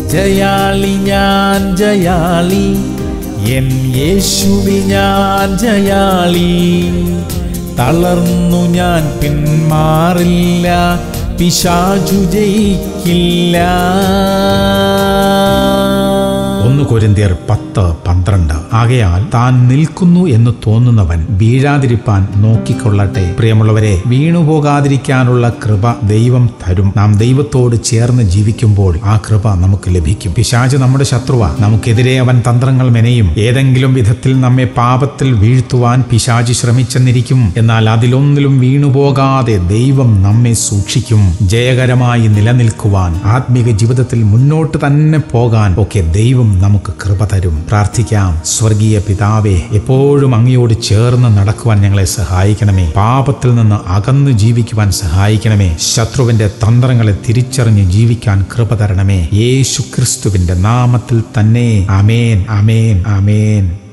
ജയാളി ഞാൻ ജയാളി, എൻ യേശുവിൽ ഞാൻ ജയാളി. തളർന്നു ഞാൻ പിന്മാറില്ല, പിശാചു ജയിക്കില്ല. 1 കൊരിന്ത്യർ 10:12. ആകയാൽ താൻ നിൽക്കുന്നു എന്ന് തോന്നുന്നവൻ വീഴാതിരിപ്പാൻ നോക്കിക്കൊള്ളട്ടെ. പ്രിയമുള്ളവരെ, വീണുപോകാതിരിക്കാനുള്ള കൃപ ദൈവം തരും. നാം ദൈവത്തോട് ചേർന്ന് ജീവിക്കുമ്പോൾ ആ കൃപ നമുക്ക് ലഭിക്കും. പിശാച് നമ്മുടെ ശത്രുവാ. നമുക്കെതിരെ അവൻ തന്ത്രങ്ങൾ മെനയും. ഏതെങ്കിലും വിധത്തിൽ നമ്മെ പാപത്തിൽ വീഴ്ത്തുവാൻ പിശാച് ശ്രമിച്ചെന്നിരിക്കും. എന്നാൽ അതിലൊന്നിലും വീണുപോകാതെ ദൈവം നമ്മെ സൂക്ഷിക്കും. ജയകരമായി നിലനിൽക്കുവാൻ, ആത്മീക ജീവിതത്തിൽ മുന്നോട്ട് തന്നെ പോകാൻ ഒക്കെ ദൈവം നമുക്ക് കൃപ തരും. പ്രാർത്ഥിക്കാം. സ്വർഗീയ പിതാവേ, എപ്പോഴും അങ്ങയോട് ചേർന്ന് നടക്കുവാൻ ഞങ്ങളെ സഹായിക്കണമേ. പാപത്തിൽ നിന്ന് അകന്നു ജീവിക്കുവാൻ സഹായിക്കണമേ. ശത്രുവിന്റെ തന്ത്രങ്ങളെ തിരിച്ചറിഞ്ഞ് ജീവിക്കാൻ കൃപ തരണമേ. യേശു ക്രിസ്തുവിന്റെ നാമത്തിൽ തന്നെ. ആമേൻ, ആമേൻ, ആമേൻ.